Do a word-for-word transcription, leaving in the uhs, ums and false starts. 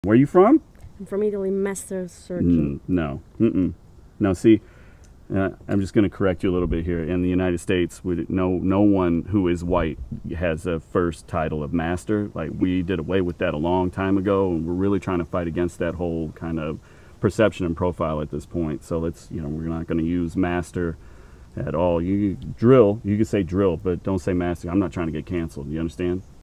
Where are you from? I'm from Italy, Master Surgeon. Mm, no. Mm-mm. No, see, uh, I'm just going to correct you a little bit here. In the United States, we, no, no one who is white has a first title of master. Like, we did away with that a long time ago, and we're really trying to fight against that whole kind of perception and profile at this point. So let's, you know, we're not going to use master at all. You drill, you can say drill, but don't say master. I'm not trying to get canceled. You understand?